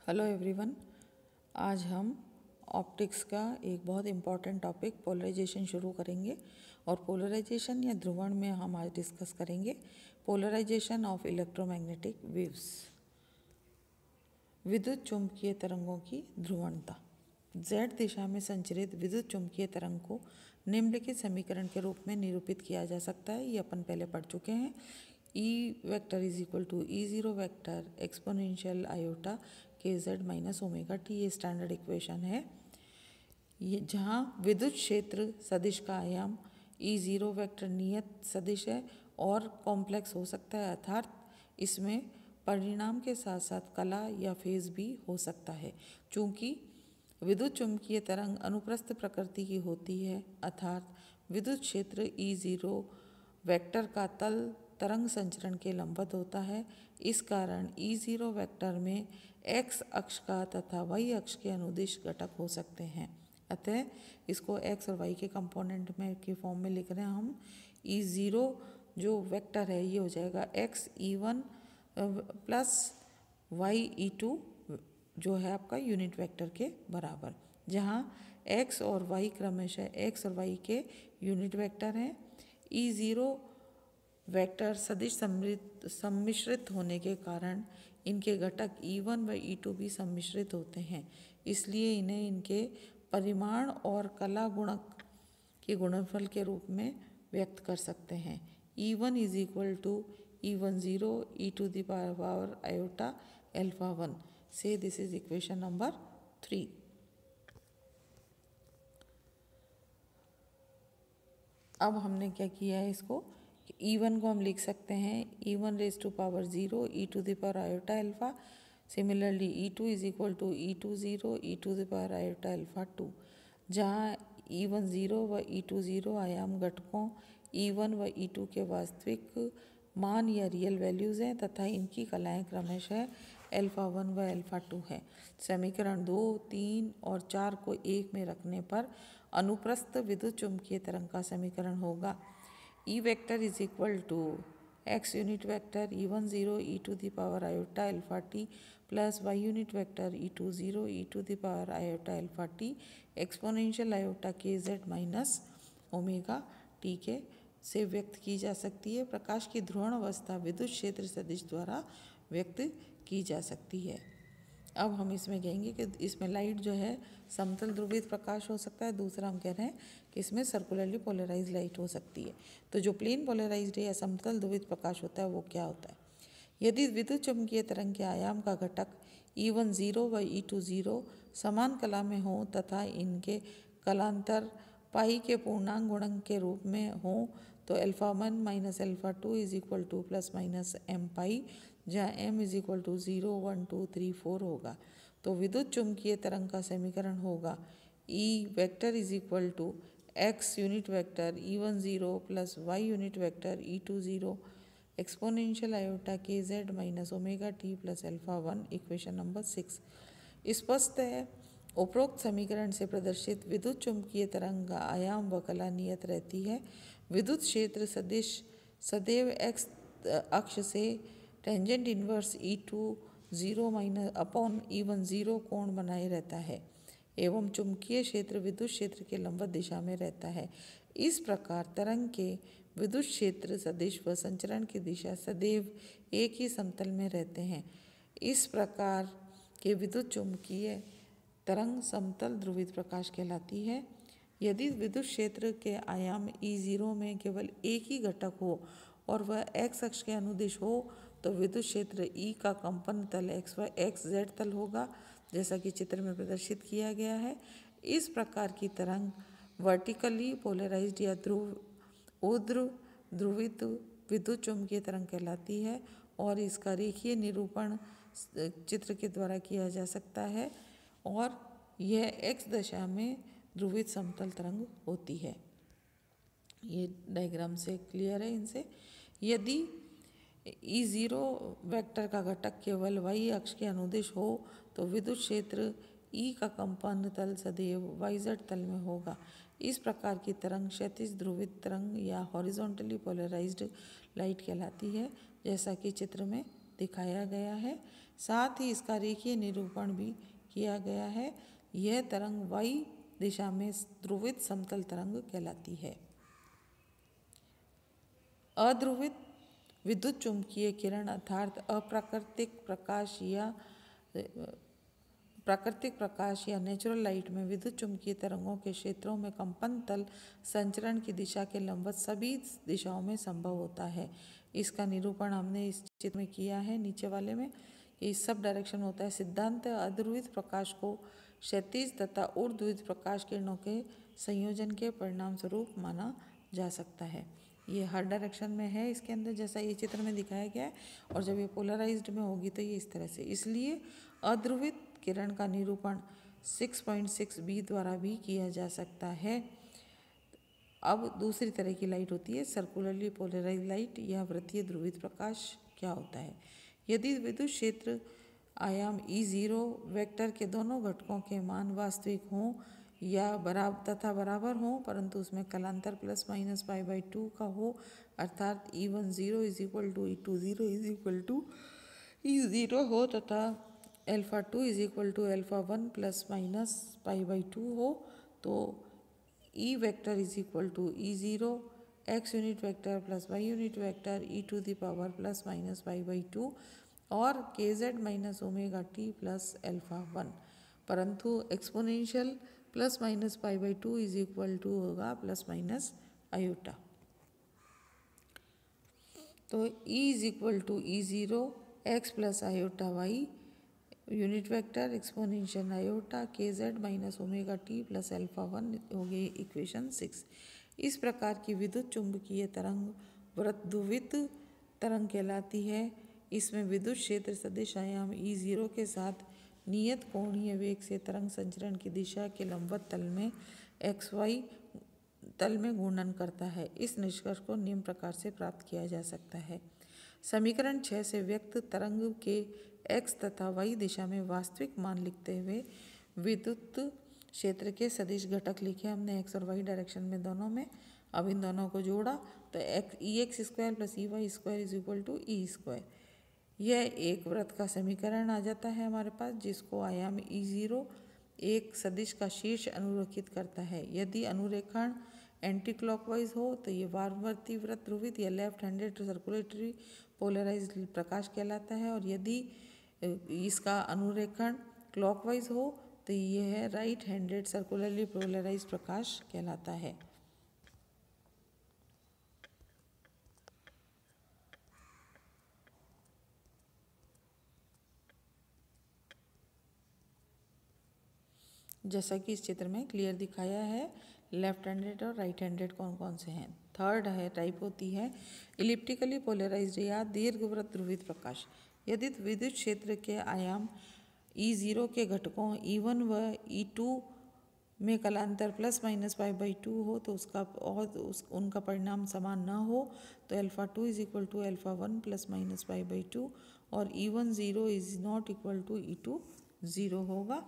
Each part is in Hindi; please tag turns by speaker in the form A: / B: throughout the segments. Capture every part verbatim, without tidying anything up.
A: Hello everyone. आज हम ऑप्टिक्स का एक बहुत इम्पॉर्टेंट टॉपिक पोलराइजेशन शुरू करेंगे और पोलराइजेशन या ध्रुवण में हम आज डिस्कस करेंगे पोलराइजेशन ऑफ इलेक्ट्रोमैग्नेटिक वेव्स। विद्युत चुम्बकीय तरंगों की ध्रुवणता। Z दिशा में संचरित विद्युत चुम्बकीय तरंग को निम्नलिखित समीकरण के रूप में निरूपित किया जा सकता है। ये अपन पहले पढ़ चुके हैं। E vector is equal to E zero vector exponential iota k z minus omega t. ये स्टैंडर्ड इक्वेशन है। ये जहाँ विद्युत क्षेत्र सदिश का आयाम ई जीरो वेक्टर नियत सदिश है और कॉम्प्लेक्स हो सकता है, अर्थात इसमें परिणाम के साथ साथ कला या फेज भी हो सकता है। चूँकि विद्युत चुम्बकीय तरंग अनुप्रस्थ प्रकृति की होती है, अर्थात विद्युत क्षेत्र ई जीरो वेक्टर का तल तरंग संचरण के लंबवत होता है। इस कारण ई जीरो वेक्टर में एक्स अक्ष का तथा वाई अक्ष के अनुदिश घटक हो सकते हैं। अतः इसको एक्स और वाई के कंपोनेंट में के फॉर्म में लिख रहे हैं हम। ई ज़ीरो जो वेक्टर है ये हो जाएगा x E one plus y E two जो है आपका यूनिट वेक्टर के बराबर, जहाँ एक्स और वाई क्रमशः एक्स और वाई के यूनिट वेक्टर हैं। ई ज़ीरो वेक्टर सदिश सम्मिश्रित होने के कारण इनके घटक ई वन व ई टू भी सम्मिश्रित होते हैं, इसलिए इन्हें इनके परिमाण और कला गुणक के गुणनफल के रूप में व्यक्त कर सकते हैं। E one is equal to E one zero E to the power iota alpha one. So this is equation number three. अब हमने क्या किया है, इसको ई वन को हम लिख सकते हैं E one raise to power zero E to the power iota alpha. Similarly E two is equal to E two zero E to the power iota alpha two, जहाँ ई वन ज़ीरो व ई टू ज़ीरो आयाम घटकों ई वन व ई टू के वास्तविक मान या रियल वैल्यूज़ हैं तथा इनकी कलाएँ क्रमशः एल्फा वन व एल्फा टू है। समीकरण दो, तीन और चार को एक में रखने पर अनुप्रस्थ विद्युत चुम्बकीय तरंग का समीकरण होगा E vector is equal to x unit vector E one zero E to the power iota alpha t plus y unit vector E two zero E to the power iota alpha t exponential iota k z minus omega t के से व्यक्त की जा सकती है। प्रकाश की ध्रुवण अवस्था विद्युत क्षेत्र सदिश द्वारा व्यक्त की जा सकती है। अब हम इसमें कहेंगे कि इसमें लाइट जो है समतल ध्रुवित प्रकाश हो सकता है। दूसरा हम कह रहे हैं कि इसमें सर्कुलरली पोलराइज लाइट हो सकती है। तो जो प्लेन पोलराइज्ड या समतल ध्रुवित प्रकाश होता है वो क्या होता है? यदि विद्युत चुम्बकीय तरंग के आयाम का घटक ई वन ज़ीरो व ई टू ज़ीरो समान कला में हो तथा इनके कलांतर पाई के पूर्णांक गुणक के रूप में हो, तो alpha one minus alpha two is equal to plus minus m pi, जहाँ m is equal to zero one two three four होगा। तो विद्युत चुम्बकीय तरंग का समीकरण होगा E vector is equal to x unit vector E one zero plus y unit vector E two zero exponential iota k z minus omega t plus alpha one. Equation number six. स्पष्ट है उपरोक्त समीकरण से प्रदर्शित विद्युत चुम्बकीय तरंग का आयाम व कला नियत रहती है। विद्युत क्षेत्र सदिश सदैव एक्स अक्ष से tangent inverse E two zero minus upon E one zero कोण बनाए रहता है एवं चुंबकीय क्षेत्र विद्युत क्षेत्र के लंबवत दिशा में रहता है। इस प्रकार तरंग के विद्युत क्षेत्र सदिश व संचरण की दिशा सदैव एक ही समतल में रहते हैं। इस प्रकार के विद्युत चुम्बकीय तरंग समतल ध्रुवित प्रकाश कहलाती है। यदि विद्युत क्षेत्र के आयाम ई ज़ीरो में केवल एक ही घटक हो और वह एक्स अक्ष के अनुदिश हो, तो विद्युत क्षेत्र ई का कंपन तल एक्स व एक्स जेड तल होगा, जैसा कि चित्र में प्रदर्शित किया गया है। इस प्रकार की तरंग वर्टिकली पोलराइज्ड या ध्रुव ऊर्ध्व ध्रुवित विद्युत चुम्बकीय तरंग कहलाती है और इसका रेखीय निरूपण चित्र के द्वारा किया जा सकता है और यह एक्स दिशा में ध्रुवित समतल तरंग होती है। ये डायग्राम से क्लियर है इनसे। यदि ई ज़ीरो वेक्टर का घटक केवल वाई अक्ष के अनुदिश हो, तो विद्युत क्षेत्र ई का कंपन तल सदैव वाई जेड तल में होगा। इस प्रकार की तरंग क्षैतिज ध्रुवित तरंग या हॉरिजॉन्टली पोलराइज्ड लाइट कहलाती है, जैसा कि चित्र में दिखाया गया है। साथ ही इसका रेखीय निरूपण भी किया गया है। यह तरंग वाई दिशा में ध्रुवित समतल तरंग कहलाती है। अध्रुवित विद्युत चुम्बकीय किरण अर्थात अप्राकृतिक प्रकाश या प्राकृतिक प्रकाश या नेचुरल लाइट में विद्युत चुम्बकीय तरंगों के क्षेत्रों में कंपन तल संचरण की दिशा के लंबवत सभी दिशाओं में संभव होता है। इसका निरूपण हमने इस चित्र में किया है नीचे वाले में। इस सब डायरेक्शन होता है। सिद्धांत अध्रुवित प्रकाश को क्षैतिज तथा ऊर्ध्ववित प्रकाश किरणों के संयोजन के परिणाम स्वरूप माना जा सकता है। ये हर डायरेक्शन में है इसके अंदर, जैसा ये चित्र में दिखाया गया है। और जब ये पोलराइज्ड में होगी तो ये इस तरह से, इसलिए अध्रुवित किरण का निरूपण छह पॉइंट छह बी द्वारा भी किया जा सकता है। अब दूसरी तरह की लाइट होती है सर्कुलरली पोलराइज लाइट या वृत्तीय ध्रुवित प्रकाश। क्या होता है? यदि विद्युत क्षेत्र आयाम ई जीरो वेक्टर के दोनों घटकों के मान वास्तविक हों या बराबर तथा बराबर हों, परंतु उसमें कलांतर plus minus pi by two का हो, अर्थात E one zero is equal to E two zero is equal to E zero हो तथा alpha two is equal to alpha one plus minus pi by two हो, तो E vector is equal to E zero x unit vector plus y unit vector E to the power plus minus pi by two और k z minus omega t plus alpha one, परंतु exponential plus minus pi by two is equal to होगा प्लस माइनस आयोटा। तो E is equal to E zero x plus iota y unit vector exponential iota k z minus omega t plus alpha one हो गई इक्वेशन सिक्स। इस प्रकार की विद्युत चुंबकीय तरंग वृत्तध्रुवित तरंग कहलाती है। इसमें विद्युत क्षेत्र सदिश आयाम ई जीरो के साथ नियत कोणीय वेग से तरंग संचरण की दिशा के लंबवत तल में एक्स वाई तल में घूर्णन करता है। इस निष्कर्ष को निम्न प्रकार से प्राप्त किया जा सकता है। समीकरण छः से व्यक्त तरंग के एक्स तथा वाई दिशा में वास्तविक मान लिखते हुए विद्युत क्षेत्र के सदिश घटक लिखे हमने एक्स और वाई डायरेक्शन में दोनों में। अब इन दोनों को जोड़ा तो x E x square plus E y square is equal to E square. यह एक वृत्त का समीकरण आ जाता है हमारे पास, जिसको आयाम ई जीरो एक सदिश का शीर्ष अनुरेखित करता है। यदि अनुरेखण एंटी क्लॉकवाइज हो तो ये वारवर्ती वृत्त ध्रुवित या लेफ्ट हैंडेड सर्कुलेटरी पोलराइज प्रकाश कहलाता है, और यदि इसका अनुरेखण क्लॉकवाइज हो तो यह राइट हैंडेड सर्कुलरली पोलराइज प्रकाश कहलाता है। जैसा कि इस चित्र में क्लियर दिखाया है, लेफ्ट हैंडेड और राइट हैंडेड कौन कौन से हैं। थर्ड है टाइप होती है इलिप्टिकली पोलराइज्ड या दीर्घवृत्त ध्रुवित प्रकाश। यदि विद्युत क्षेत्र के आयाम ई जीरो के घटकों ई वन व ई टू में कलांतर plus minus pi by two हो तो उसका और उस उनका परिणाम समान न हो तो alpha two is equal to alpha one plus minus pi by two और E one zero is not equal to E two zero होगा।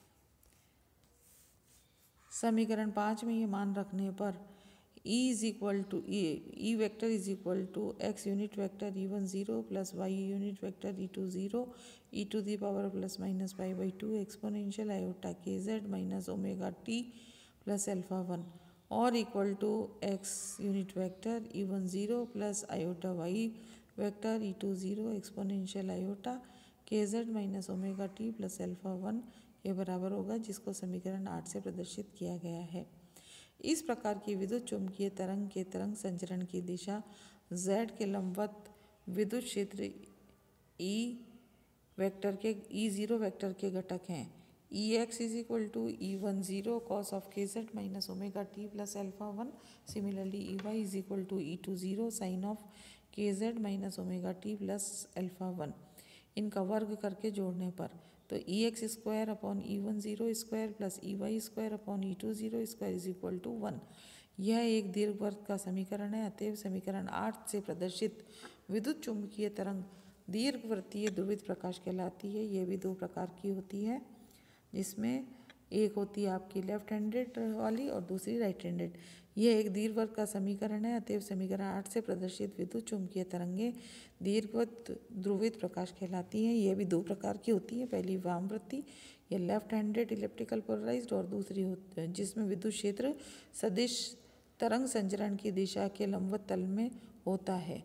A: समीकरण पाँच में ये मान रखने पर E is equal to E E vector is equal to x unit vector E one zero plus y unit vector E two zero E to the power plus minus pi by two exponential iota k z minus omega t plus alpha one और equal to x unit vector E one zero plus iota y vector E two zero exponential iota k z minus omega t plus alpha one के बराबर होगा, जिसको समीकरण आठ से प्रदर्शित किया गया है। इस प्रकार की विद्युत चुम्बकीय तरंग के तरंग संचरण की दिशा z के लंबवत विद्युत क्षेत्र E वेक्टर के ई जीरो वेक्टर के घटक हैं। E x is equal to E one zero cos of k z minus omega t plus alpha one. Similarly E y is equal to E two zero sine of k z minus omega t plus alpha one. इनका वर्ग करके जोड़ने पर तो E x square upon E one zero square plus E y square upon E two zero square is equal to one. यह एक दीर्घवृत्त का समीकरण है। अतएव समीकरण आठ से प्रदर्शित विद्युत चुम्बकीय तरंग दीर्घवृत्तीय ध्रुवित प्रकाश कहलाती है। यह भी दो प्रकार की होती है, जिसमें एक होती है आपकी लेफ्ट हैंडेड वाली और दूसरी राइट हैंडेड। यह एक दीर्घवृत्त का समीकरण है। अतएव समीकरण आठ से प्रदर्शित विद्युत चुम्बकीय तरंगें दीर्घवृत्त ध्रुवित प्रकाश कहलाती हैं। यह भी दो प्रकार की होती है, पहली वामवृत्तीय या लेफ्ट हैंडेड इलेक्ट्रिकल पोलराइज्ड और दूसरी होती है जिसमें विद्युत क्षेत्र सदिश तरंग संचरण की दिशा के लंबवत तल में होता है।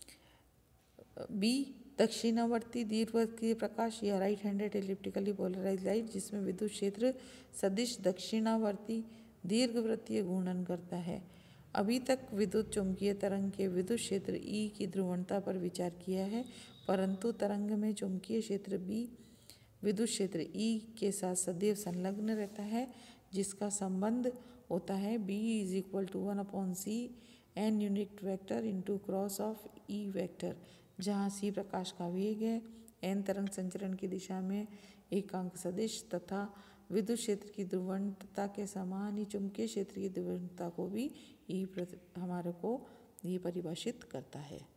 A: बी दक्षिणावर्ती दीर्घवृत्तीय प्रकाश या right handed elliptically polarised light जिसमें विद्युत क्षेत्र सदिश दक्षिणावर्ती दीर्घवृत्तीय घूर्णन करता है। अभी तक विद्युत चुम्बकीय तरंग के विद्युत क्षेत्र ई की ध्रुवणता पर विचार किया है, परंतु तरंग में चुम्बकीय क्षेत्र बी विद्युत क्षेत्र ई के साथ सदैव संलग्न रहता है, जिसका संबंध होता है B is equal to one upon C N unit vector into cross of E vector, जहाँ सी प्रकाश का वेग है, एन तरंग संचरण की दिशा में एकांक सदिश तथा विद्युत क्षेत्र की ध्रुवणता के समान ही चुम्बकीय क्षेत्र की ध्रुवणता को भी ई हमारे को ये परिभाषित करता है।